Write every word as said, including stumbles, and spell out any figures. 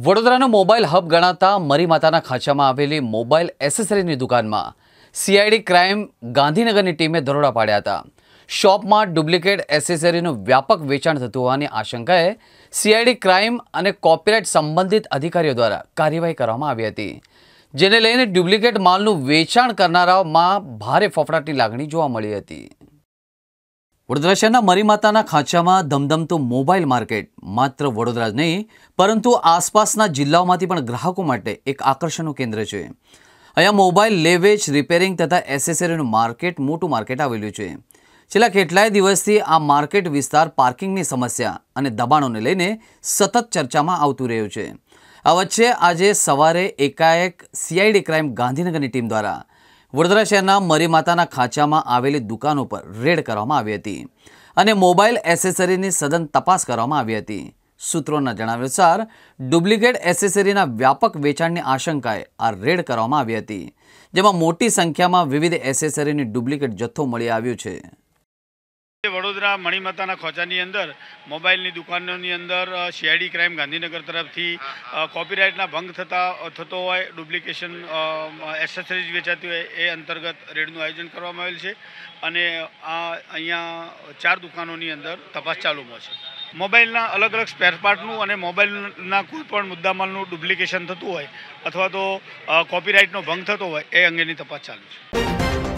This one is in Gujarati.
વડોદરાનો મોબાઈલ હબ ગણાતા મરી માતાના ખાંચામાં આવેલી મોબાઈલ એસેસરીની દુકાનમાં સીઆઈડી ક્રાઇમ ગાંધીનગરની ટીમે દરોડા પાડ્યા હતા। શોપમાં ડુપ્લિકેટ એસેસરીનું વ્યાપક વેચાણ થતું હોવાની આશંકાએ સીઆઈડી ક્રાઇમ અને કોપીરાઇટ સંબંધિત અધિકારીઓ દ્વારા કાર્યવાહી કરવામાં આવી હતી, જેને લઈને ડુપ્લિકેટ માલનું વેચાણ કરનારાઓમાં ભારે ફફડાટની લાગણી જોવા મળી હતી। વડોદરા શહેરના મરી માતાના ખાંચામાં ધમધમતું મોબાઈલ માર્કેટ માત્ર વડોદરા જ નહીં પરંતુ આસપાસના જિલ્લાઓમાંથી પણ ગ્રાહકો માટે એક આકર્ષણનું કેન્દ્ર છે। અહીંયા મોબાઈલ લેવેચ, રિપેરિંગ તથા એસેસરીનું માર્કેટ મોટું માર્કેટ આવેલું છે। છેલ્લા કેટલાય દિવસથી આ માર્કેટ વિસ્તાર પાર્કિંગની સમસ્યા અને દબાણોને લઈને સતત ચર્ચામાં આવતું રહ્યું છે। આ વચ્ચે આજે સવારે એકાએક સીઆઈડી ક્રાઇમ ગાંધીનગરની ટીમ દ્વારા વડોદરા શહેરના મરી માતાના ખાંચામાં આવેલી દુકાનો પર રેડ કરવામાં આવી હતી અને મોબાઈલ એસેસરીની સઘન તપાસ કરવામાં આવી હતી। સૂત્રોના જણાવ્યા અનુસાર ડુપ્લિકેટ એસેસરીના વ્યાપક વેચાણની આશંકાએ આ રેડ કરવામાં આવી હતી, જેમાં મોટી સંખ્યામાં વિવિધ એસેસરીની ડુપ્લિકેટ જથ્થો મળી આવ્યો છે। વડોદરા મણીમાતાના ખોચાની અંદર મોબાઈલની દુકાનોની અંદર સીઆઈડી ક્રાઇમ ગાંધીનગર તરફથી કોપીરાઇટના ભંગ થતા થતો હોય, ડુપ્લિકેશન એસેસરીઝ વેચાતી હોય એ અંતર્ગત રેડનું આયોજન કરવામાં આવેલ છે અને આ અહીંયા ચાર દુકાનોની અંદર તપાસ ચાલુમાં છે। મોબાઈલના અલગ અલગ સ્પેર પાર્ટનું અને મોબાઈલના કોઈ પણ મુદ્દામાલનું ડુપ્લિકેશન થતું હોય અથવા તો કોપીરાઇટનો ભંગ થતો હોય એ અંગેની તપાસ ચાલુ છે।